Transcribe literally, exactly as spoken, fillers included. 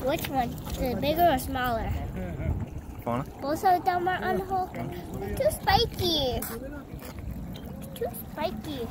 Which one? The bigger or smaller? Fauna? Both of them are on the hole? Too spiky. Too spiky.